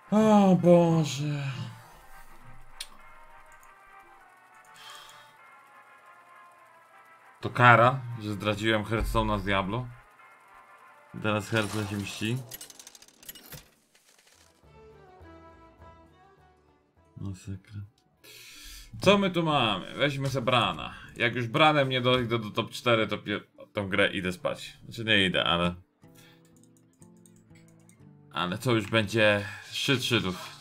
O Boże. To kara, że zdradziłem Hearthstone'a z Diablo. Teraz Hearthstone się mści. Masakra. Co my tu mamy? Weźmy se Brana. Jak już Branem nie dojdę do top 4, to tą grę idę spać. Znaczy nie idę, ale... Ale to już będzie szczyt szczytów.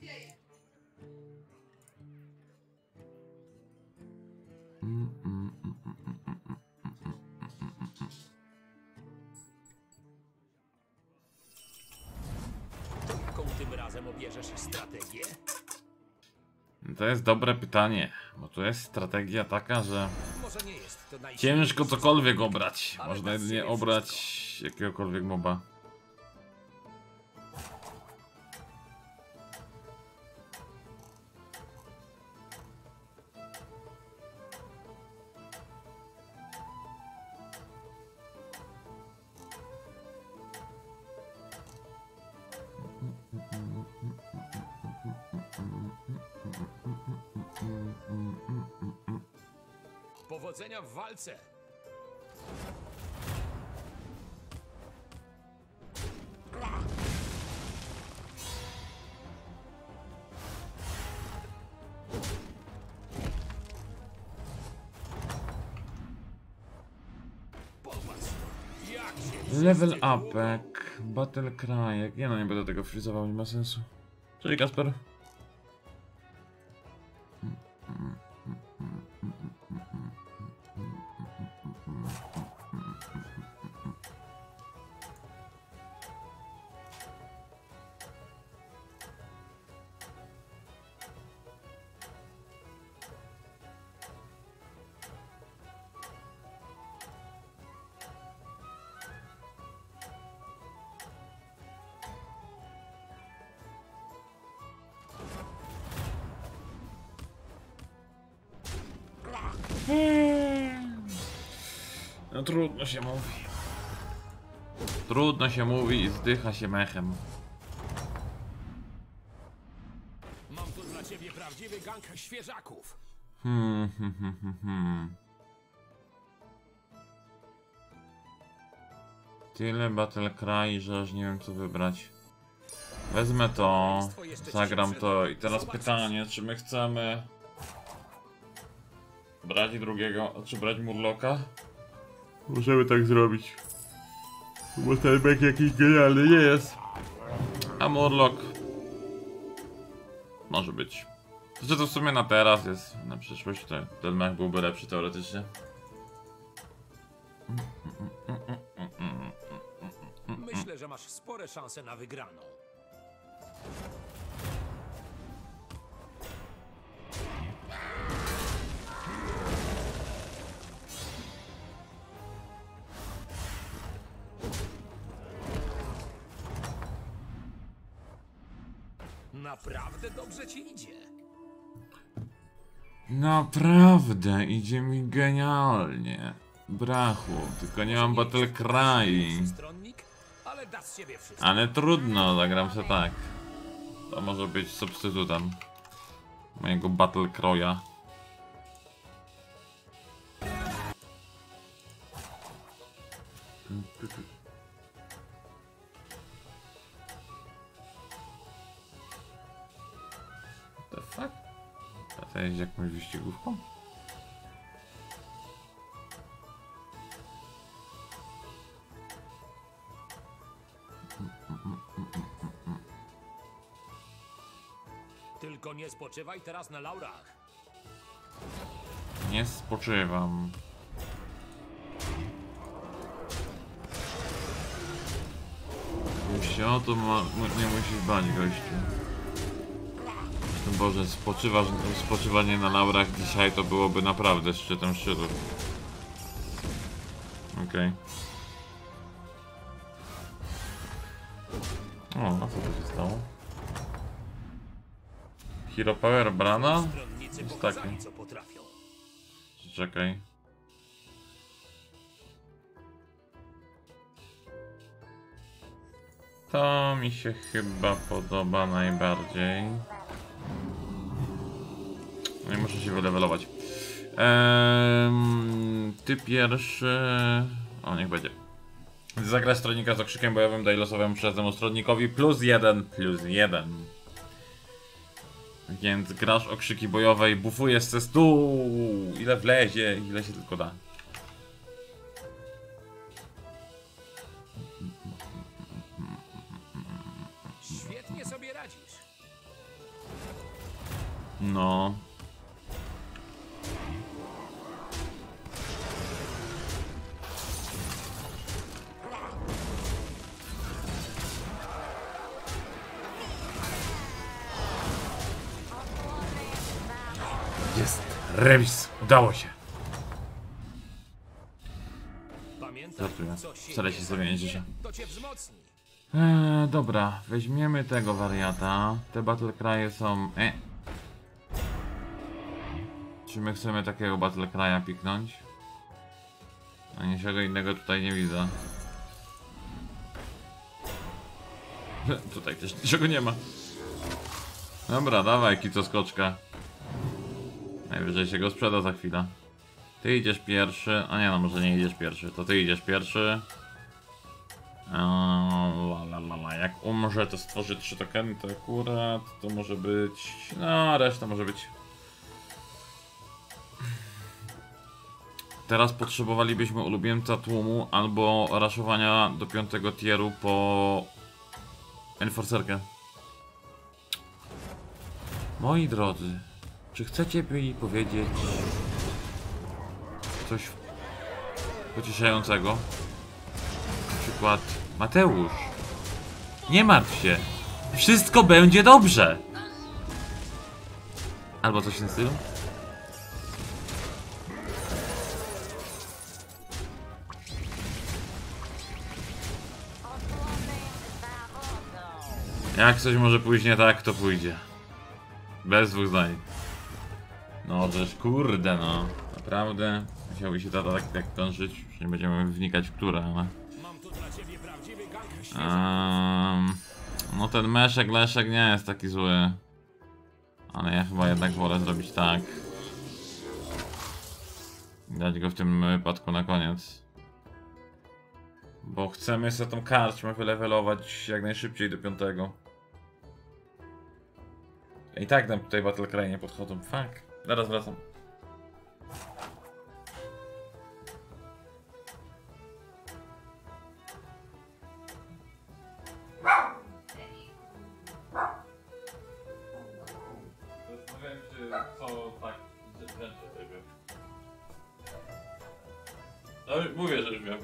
Jaką tym razem obierzesz strategię? To jest dobre pytanie, bo tu jest strategia taka, że Może nie jest to ciężko cokolwiek obrać. Można jedynie obrać jakiegokolwiek moba. Powodzenia w walce! Popatrz, jak się Level wszyscy długo- upek, battle cry. Jak ja no nie będę tego frizował, nie ma sensu. Cześć Kasper. No trudno się mówi. Trudno się mówi i zdycha się mechem. Mam tu dla ciebie prawdziwy gang świeżaków. Hmm. Tyle battle cry, że aż nie wiem co wybrać. Wezmę to, zagram to i teraz pytanie, czy my chcemy brać drugiego, czy brać Murloka? Możemy tak zrobić. Bo ten mech jakiś genialny nie jest. A Murloc może być. Znaczy to w sumie na teraz jest, na przyszłość to ten mech byłby lepszy teoretycznie. Myślę, że masz spore szanse na wygraną. Naprawdę dobrze ci idzie. Naprawdę, idzie mi genialnie. Brachu, tylko nie mam battle cry. Stronnik, ale dasz z siebie wszystko. Ale trudno, zagram się tak. To może być substytutem mojego battle croya. The fuck? A to jest jakąś wyścigówką? Tylko nie spoczywaj teraz na laurach. Nie spoczywam. Już się o to nie musisz bać, gościu. No Boże, spoczywanie na laurach dzisiaj to byłoby naprawdę szczytem szczytów. Okej. O, a co tu się stało? Hero Power Brana? Stronnicy Jest pokazali, taki. co potrafią. Czekaj. To mi się chyba podoba najbardziej. Nie muszę się wylewelować. Ty pierwszy... O, niech będzie. Zagrać stronnika z okrzykiem bojowym, daj losowemu przyjazdnemu stronnikowi +1/+1. Więc grasz okrzyki bojowe i bufujesz ze stół. Ile wlezie, ile się tylko da. Świetnie sobie radzisz. No. Jest remis. Udało się. Pamiętaj, Żartuję. co się Staraj się nie zamienić zamieni, życie. to cię wzmocni. Dobra, weźmiemy tego wariata. Te battle cry'e są... Czy my chcemy takiego battle cry'a piknąć? A niczego innego tutaj nie widzę. Tutaj też niczego nie ma. Dobra, dawaj kico skoczka. Najwyżej się go sprzeda za chwilę. Ty idziesz pierwszy, a nie no, może nie idziesz pierwszy, to ty idziesz pierwszy. Jak umrze, to stworzy 3 tokeny, to akurat to może być... No, reszta może być. Teraz potrzebowalibyśmy ulubieńca tłumu albo raszowania do 5 tieru po enforcerkę. Moi drodzy, czy chcecie mi powiedzieć coś pocieszającego? Na przykład Mateusz, nie martw się, wszystko będzie dobrze. Albo coś w tym stylu. Jak coś może pójść nie tak, to pójdzie. Bez dwóch zdań. No też kurde no. Naprawdę musiałby się tata tak kończyć. Już nie będziemy wnikać w które, ale... Mam tu dla ciebie prawdziwy gang. No ten meszek, leszek nie jest taki zły. Ale ja chyba jednak wolę zrobić tak. Dać go w tym wypadku na koniec. Bo chcemy sobie tą karczmę wylevelować jak najszybciej do 5. I tak nam tutaj battle cry nie podchodzą. Fuck. Zaraz wracam. Zastanawiałem się, co tak rzeczy sobie. No mówię, że już wiem.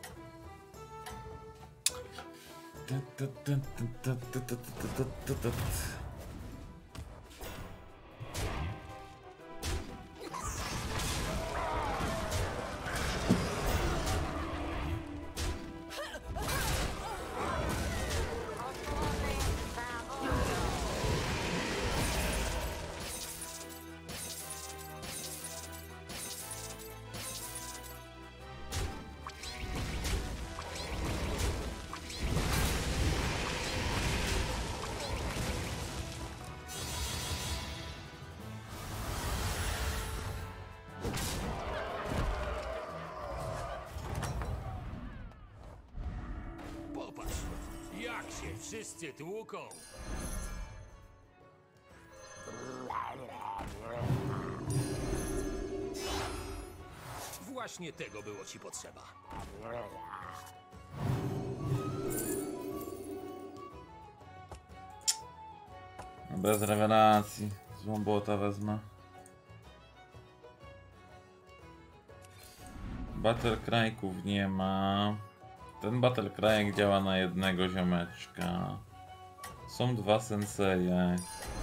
Popatrz, jak się wszyscy tłuką. Właśnie tego było ci potrzeba. No bez rewelacji. Złą bota wezmę. Battle Cry'ków nie ma. Ten Battle Cry'ek działa na jednego ziomeczka. Są 2 senseje.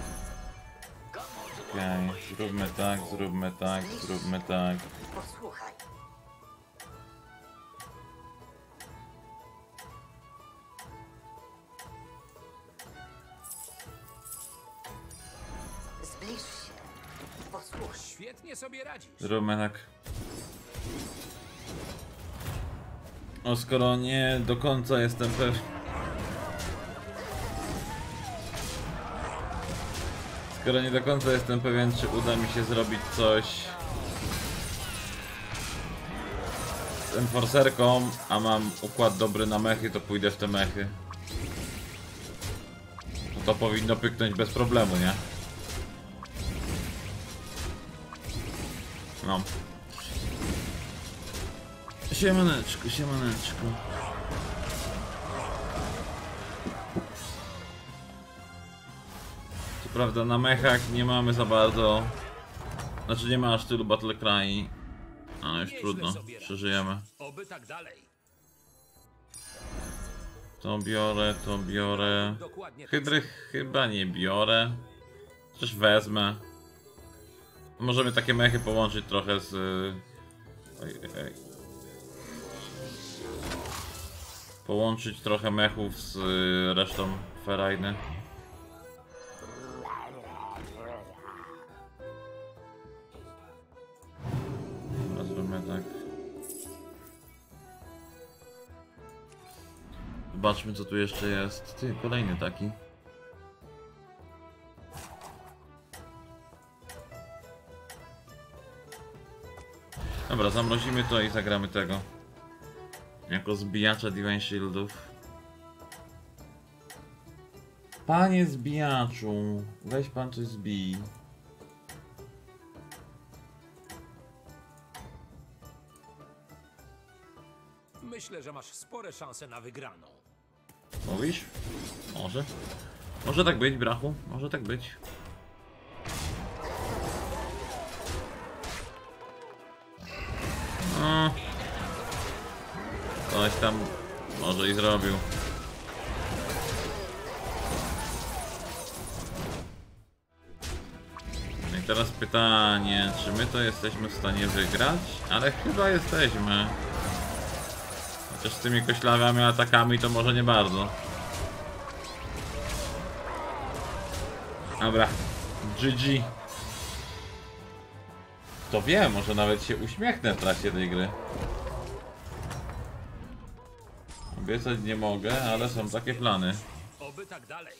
Okej, zróbmy tak, zróbmy tak, zróbmy tak. Posłuchaj. Zbliż się. Posłuchaj. Świetnie sobie radzisz. Zróbmy tak. O, skoro nie do końca jestem pewien. Skoro nie do końca jestem pewien, czy uda mi się zrobić coś z enforcerką, a mam układ dobry na mechy, to pójdę w te mechy. To powinno pyknąć bez problemu, nie? No. Siemaneczko, siemaneczko. Co prawda na mechach nie mamy za bardzo... Znaczy nie ma aż tylu battle cry. A już trudno, przeżyjemy. Oby tak dalej. To biorę, to biorę. Dokładnie tak Hydry chyba nie biorę. Też wezmę. Możemy takie mechy połączyć trochę z... Oj. Połączyć trochę mechów z resztą ferajny. Zrobimy tak. Zobaczmy, co tu jeszcze jest. Ty, kolejny taki. Dobra, zamrozimy to i zagramy tego. Jako zbijacza Divine Shieldów. Panie zbijaczu, weź pan coś zbij. Myślę, że masz spore szanse na wygraną. Mówisz? Może. Może tak być, brachu. Może tak być. No. Coś tam może i zrobił. No i teraz pytanie, czy my to jesteśmy w stanie wygrać? Ale chyba jesteśmy. Chociaż z tymi koślawymi atakami to może nie bardzo. Dobra, GG. Kto wie, może nawet się uśmiechnę w trakcie tej gry. Obiecać nie mogę, ale są takie plany. Oby tak dalej.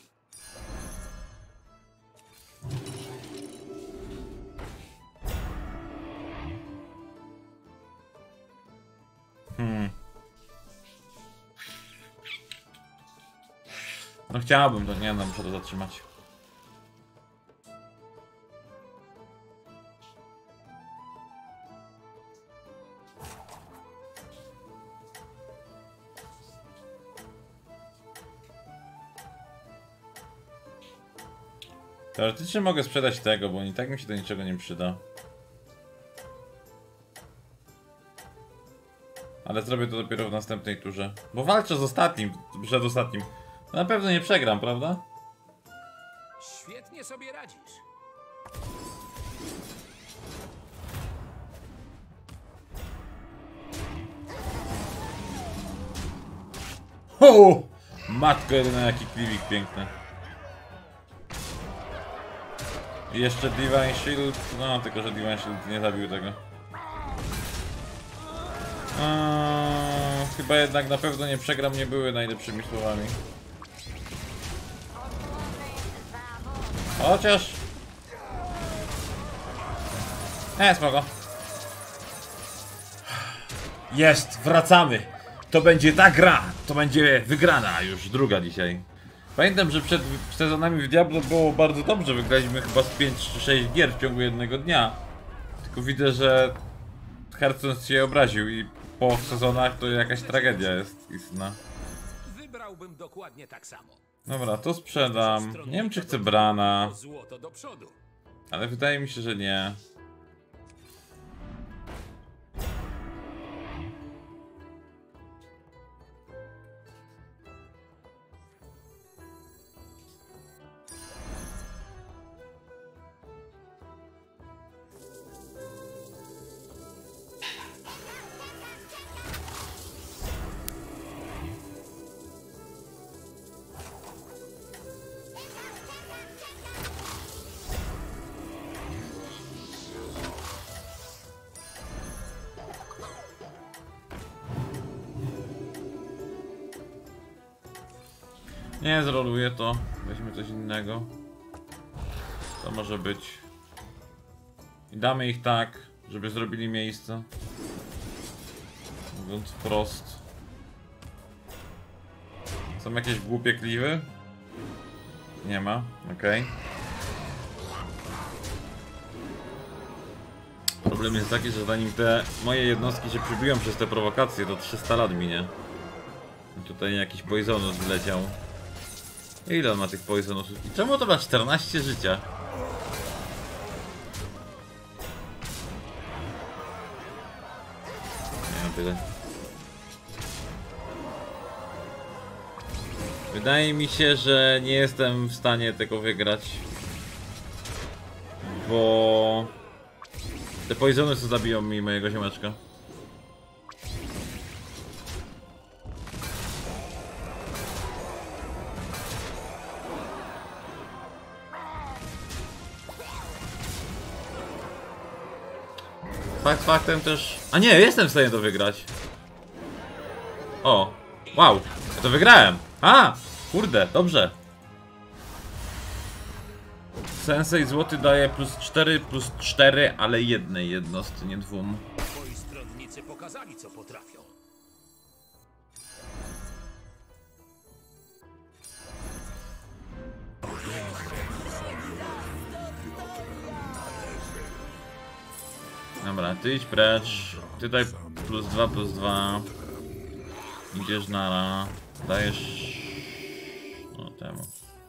No chciałbym, to nie, no muszę to zatrzymać. Teoretycznie mogę sprzedać tego, bo i tak mi się do niczego nie przyda. Ale zrobię to dopiero w następnej turze. Bo walczę z ostatnim, przedostatnim. Na pewno nie przegram, prawda? Świetnie sobie radzisz. O! Matko jedyna, jaki kliwik piękny. I jeszcze Divine Shield, no tylko że Divine Shield nie zabił tego. Chyba jednak na pewno nie przegram, nie były najlepszymi słowami. Chociaż... spoko. Jest, wracamy. To będzie ta gra, to będzie wygrana, już druga dzisiaj. Pamiętam, że przed sezonami w Diablo było bardzo dobrze, wygraliśmy chyba z 5 czy 6 gier w ciągu jednego dnia. Tylko widzę, że Hearthstone się obraził i po sezonach to jakaś tragedia jest istna. Wybrałbym dokładnie tak samo. Dobra, to sprzedam. Nie wiem, czy chcę Brana, To złoto do przodu. ale wydaje mi się, że nie. Nie, zroluję to. Weźmy coś innego. To może być. I damy ich tak, żeby zrobili miejsce. Mówiąc wprost. Są jakieś głupie kliwy? Nie ma, okej. Problem jest taki, że zanim te moje jednostki się przybiją przez te prowokacje, to 300 lat minie. I tutaj jakiś poisonus wleciał. Ile on ma tych poisonusów? I czemu to ma 14 życia? Nie mam tyle. Wydaje mi się, że nie jestem w stanie tego wygrać. Bo... te poisonusy zabiją mi mojego ziomeczka. Fakt faktem też... A nie, jestem w stanie to wygrać. O, wow, ja to wygrałem. A, kurde, dobrze. Sensei złoty daje plus 4, ale jednej jednostce, nie dwóm. Twoi stronnicy pokazali, co potrafią. Dobra, ty idź precz. Ty daj plus 2. Idziesz nara. Dajesz... no temu.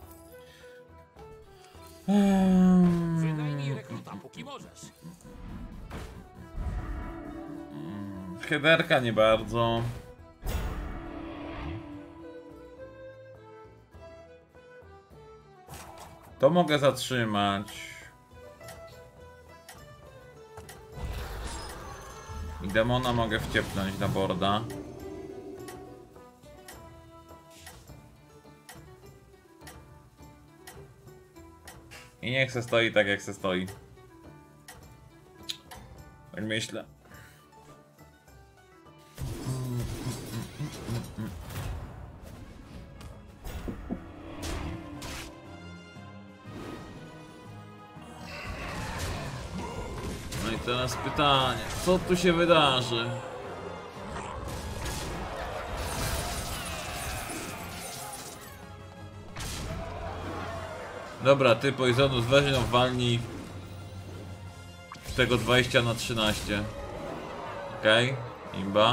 Wynajmij rekruta, póki możesz. Headerka nie bardzo. To mogę zatrzymać. I demona mogę wciepnąć na borda. I niech se stoi tak jak se stoi. Tak myślę. No i teraz pytanie, co tu się wydarzy? Dobra, ty Poisonus weź ją walnij tego 20 na 13. Okej, imba.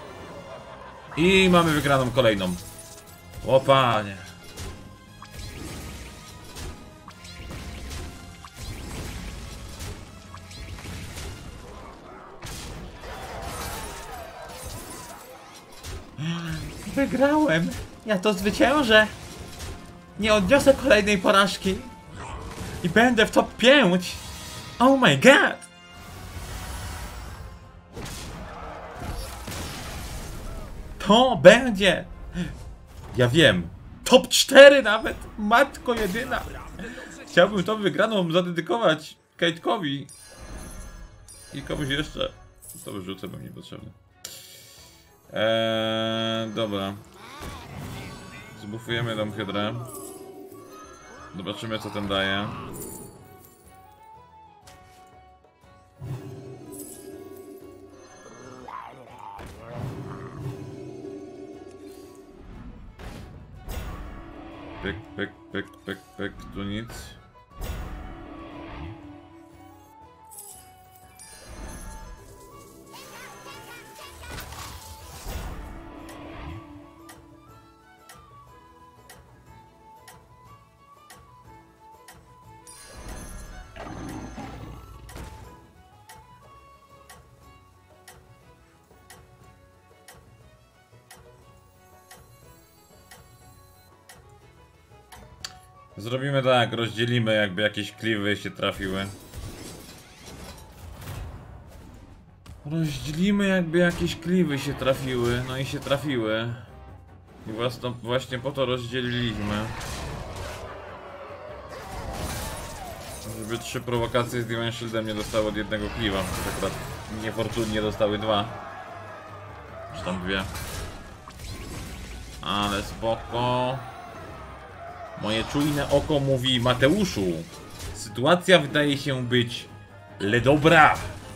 I mamy wygraną kolejną. O panie. Wygrałem! Ja to zwyciężę! Nie odniosę kolejnej porażki! I będę w top 5! Oh my god! To będzie! Ja wiem! Top 4 nawet! Matko jedyna! Chciałbym tą wygraną zadedykować Kajtkowi i komuś jeszcze. To wyrzucę, bo mi niepotrzebne. Dobra. Zbufujemy tą hydrę. Zobaczymy, co ten daje. Pyk, pyk, pyk, pyk, pyk, tu nic. Zrobimy tak, rozdzielimy jakby jakieś kliwy się trafiły. Rozdzielimy jakby jakieś kliwy się trafiły, no i się trafiły. I właśnie po to rozdzieliliśmy. Żeby 3 prowokacje z Divine Shieldem nie dostały od jednego kliwa. To akurat niefortunnie dostały 2. Czy tam 2. Ale spoko. Moje czujne oko mówi: Mateuszu, sytuacja wydaje się być dobra.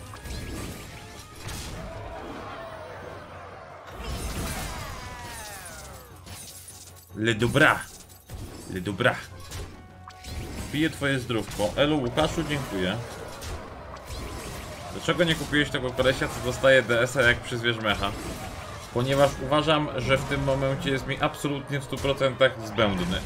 dobra. Piję twoje zdrówko. Elu, Łukaszu, dziękuję. Dlaczego nie kupiłeś tego kolesia, co dostaje DS-a jak przyzwiesz mecha? Ponieważ uważam, że w tym momencie jest mi absolutnie w 100% zbędny.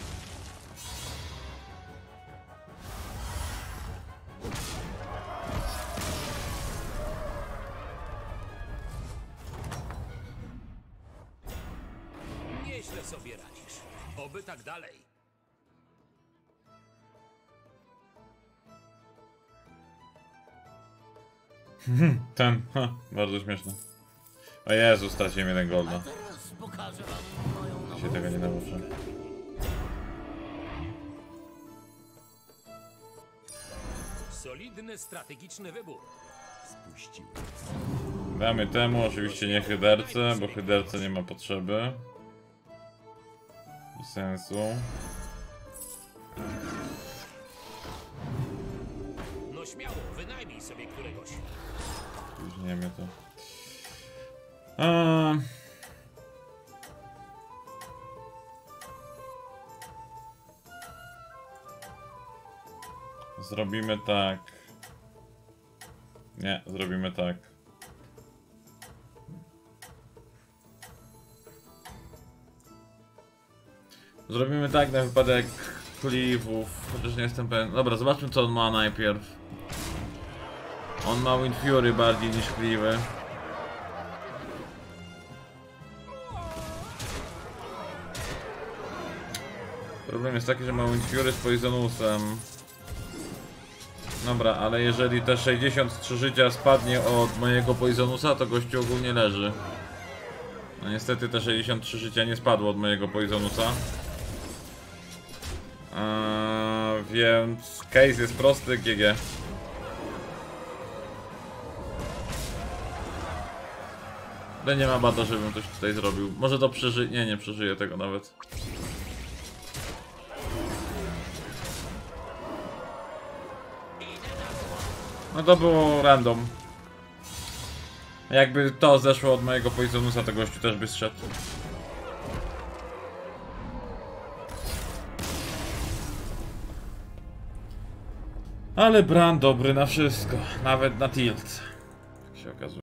Nieźle sobie radzisz. Oby tak dalej. Bardzo śmieszne. O Jezu, straciłem jeden golda. Się tego nie nauczę. Solidny, strategiczny wybór. Spuściłem. Damy temu, oczywiście nie Hyderce, bo Hyderce nie ma potrzeby. I sensu. No śmiało, wynajmij sobie któregoś. Późniemy to. Zrobimy tak. Nie, zrobimy tak. Zrobimy tak na wypadek Cleave'ów, chociaż nie jestem pewien. Dobra, zobaczmy co on ma najpierw. On ma Wind Fury bardziej niż Cleave'y. Problem jest taki, że ma Wind Fury z Poisonusem. Dobra, ale jeżeli te 63 życia spadnie od mojego Poisonusa, to gościu ogólnie leży. No niestety te 63 życia nie spadło od mojego Poisonusa. Więc case jest prosty, GG. Ale nie ma bata, żebym coś tutaj zrobił. Może to przeżyje. Nie, nie przeżyję tego nawet. No to było random. Jakby to zeszło od mojego Poisonusa, to gościu też by zszedł. Ale Bran dobry na wszystko, nawet na tilt, jak się okazuje.